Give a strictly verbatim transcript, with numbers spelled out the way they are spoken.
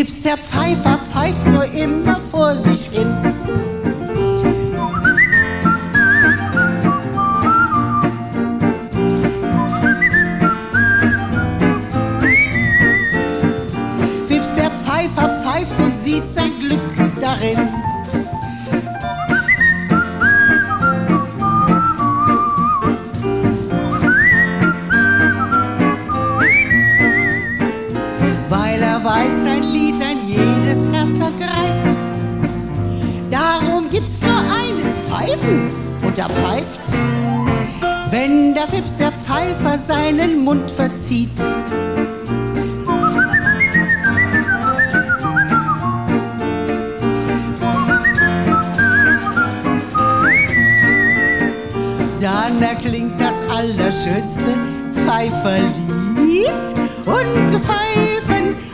Fips der Pfeifer pfeift nur immer vor sich hin. Fips der Pfeifer pfeift und sieht sein Glück darin. Weil er weiß, sein Lied ein jedes Herz ergreift. Darum gibt's nur eines, Pfeifen, und er pfeift. Wenn der Fips der Pfeifer seinen Mund verzieht. Dann erklingt das allerschönste Pfeiferlied und das Pfeifen